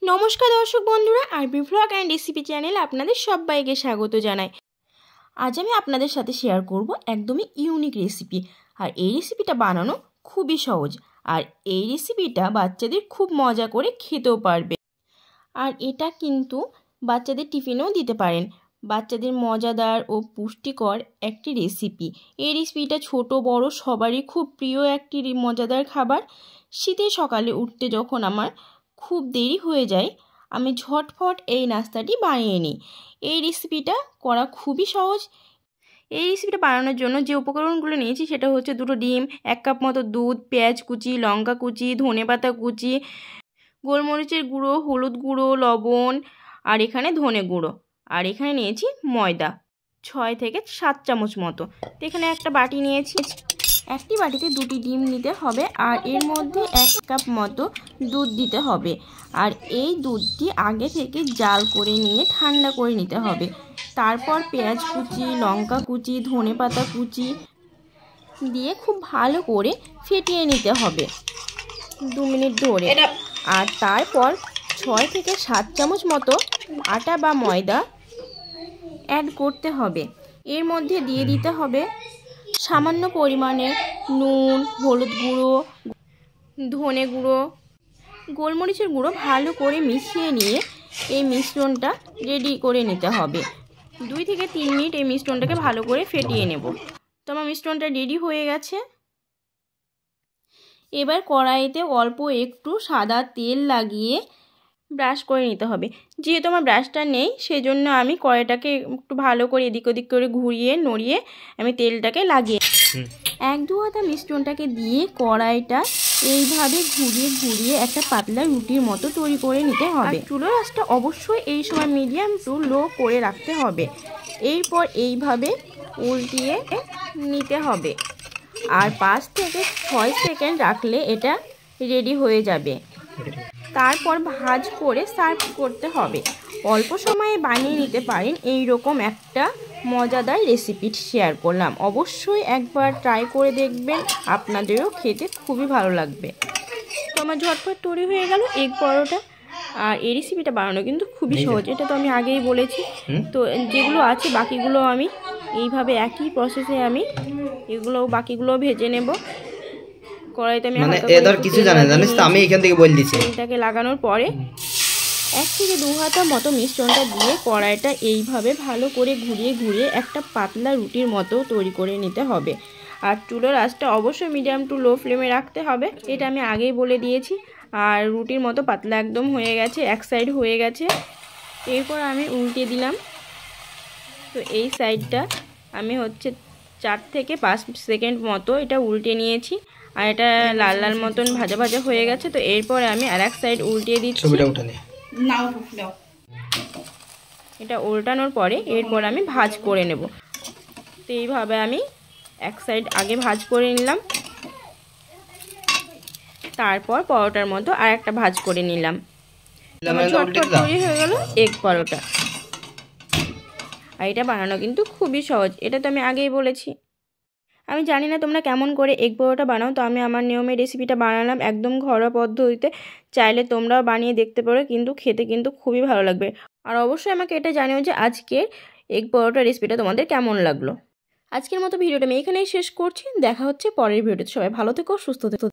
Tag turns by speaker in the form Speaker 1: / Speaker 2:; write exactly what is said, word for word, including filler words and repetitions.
Speaker 1: নমস্কার দর্শক বন্ধুরা, আরবি ভ্লগ অ্যান্ড রেসিপি চ্যানেলে আপনাদের সবাইকে স্বাগত জানাই। আজ আমি আপনাদের সাথে শেয়ার করব একদমই ইউনিক রেসিপি। আর এই রেসিপিটা বানানো খুবই সহজ, আর এই রেসিপিটা বাচ্চাদের খুব মজা করে খেতেও পারবে। আর এটা কিন্তু বাচ্চাদের টিফিনেও দিতে পারেন। বাচ্চাদের মজাদার ও পুষ্টিকর একটি রেসিপি। এই রেসিপিটা ছোট বড় সবারই খুব প্রিয় একটি মজাদার খাবার। শীতের সকালে উঠতে যখন আমার খুব দেরি হয়ে যায়, আমি ঝটফট এই নাস্তাটি বানিয়ে নিই। এই রেসিপিটা করা খুবই সহজ। এই রেসিপিটা বানানোর জন্য যে উপকরণগুলো নিয়েছি সেটা হচ্ছে দুটো ডিম, এক কাপ মতো দুধ, পেঁয়াজ কুচি, লঙ্কা কুচি, ধনেপাতা কুচি, গোলমরিচের গুঁড়ো, হলুদ গুঁড়ো, লবণ, আর এখানে ধনে গুঁড়ো, আর এখানে নিয়েছি ময়দা ছয় থেকে সাত চামচ মতো। তো এখানে একটা বাটি নিয়েছি। একটি বাটিতে দুটি ডিম নিতে হবে, আর এর মধ্যে এক কাপ মতো দুধ দিতে হবে। আর এই দুধটি আগে থেকে জাল করে নিয়ে ঠান্ডা করে নিতে হবে। তারপর পেঁয়াজ কুচি, লঙ্কা কুচি, ধনেপাতা কুচি দিয়ে খুব ভালো করে ফেটিয়ে নিতে হবে দু মিনিট ধরে। আর তারপর ছয় থেকে সাত চামচ মতো আটা বা ময়দা অ্যাড করতে হবে। এর মধ্যে দিয়ে দিতে হবে সামান্য পরিমাণে নুন, হলুদ গুঁড়ো, ধনে গুঁড়ো, গোলমরিচের গুঁড়ো। ভালো করে মিশিয়ে নিয়ে এই মিশ্রণটা রেডি করে নিতে হবে। দুই থেকে তিন মিনিট এই মিশ্রণটাকে ভালো করে ফেটিয়ে নেব। তো আমার মিশ্রণটা রেডি হয়ে গেছে। এবার কড়াইতে অল্প একটু সাদা তেল লাগিয়ে ব্রাশ করে নিতে হবে। যেহেতু আমার ব্রাশটা নেই, সেজন্য আমি কড়াইটাকে একটু ভালো করে এদিক ওদিক করে ঘুরিয়ে নড়িয়ে আমি তেলটাকে লাগিয়ে এক দু হাতা মিশ্রণটাকে দিয়ে কড়াইটা এইভাবে ঘুরিয়ে ঘুরিয়ে একটা পাতলা রুটির মতো তৈরি করে নিতে হবে। চুলোর আঁচটা অবশ্যই এই সময় মিডিয়াম টু লো করে রাখতে হবে। এরপর এইভাবে উল্টিয়ে নিতে হবে, আর পাঁচ থেকে ছয় সেকেন্ড রাখলে এটা রেডি হয়ে যাবে। তারপর ভাঁজ করে সার্ভ করতে হবে। অল্প সময়ে বানিয়ে নিতে পারেন এই রকম একটা মজাদার রেসিপি শেয়ার করলাম। অবশ্যই একবার ট্রাই করে দেখবেন, আপনাদেরও খেতে খুবই ভালো লাগবে। তো আমার ঝটপট তৈরি হয়ে গেল এগ পরোটা। আর এই রেসিপিটা বানানো কিন্তু খুবই সহজ, এটা তো আমি আগেই বলেছি। তো যেগুলো আছে বাকিগুলো আমি এইভাবে একই প্রসেসে আমি এগুলো বাকিগুলো ভেজে নেব। কড়াইতে আমি
Speaker 2: মানে এদের কিছু জানেন জানিস তো, আমি এখান থেকে বল দিছি।
Speaker 1: এটাকে লাগানোর পরে এক থেকে দু হাতা মতো মিশ্রণটা দিয়ে কড়াইটা এইভাবে ভালো করে ঘুরিয়ে ঘুরিয়ে একটা পাতলা রুটির মতো তৈরি করে নিতে হবে। আর চুলোর আঁচটা অবশ্যই মিডিয়াম টু লো ফ্লেমে রাখতে হবে, এটা আমি আগেই বলে দিয়েছি। আর রুটির মতো পাতলা একদম হয়ে গেছে, এক সাইড হয়ে গেছে। এরপর আমি উল্টে দিলাম। তো এই সাইডটা আমি হচ্ছে চার থেকে পাঁচ সেকেন্ড মতো এটা উল্টে নিয়েছি, আর এটা লাল লাল মতন ভাজা ভাজা হয়ে গেছে। তো এরপরে আমি আর এক সাইড উল্টিয়ে দিচ্ছি। এটা উল্টানোর পরে এরপর আমি ভাজ করে নেব। তো এইভাবে আমি এক সাইড আগে ভাজ করে নিলাম, তারপর পরোটার মতো আর একটা ভাজ করে নিলাম। ঝটপট তৈরি হয়ে গেল এগ পরোটা। আর এটা বানানো কিন্তু খুবই সহজ, এটা তো আমি আগেই বলেছি। আমি জানি না তোমরা কেমন করে এগ পরোটা বানাও, তো আমি আমার নিয়মে রেসিপিটা বানালাম একদম ঘরোয়া পদ্ধতিতে। চাইলে তোমরাও বানিয়ে দেখতে পারো, কিন্তু খেতে কিন্তু খুবই ভালো লাগবে। আর অবশ্যই আমাকে এটা জানিও যে আজকের এগ পরোটা রেসিপিটা তোমাদের কেমন লাগলো। আজকের মতো ভিডিওটা আমি এখানেই শেষ করছি। দেখা হচ্ছে পরের ভিডিওতে। সবাই ভালো থেকো, সুস্থ থেকো।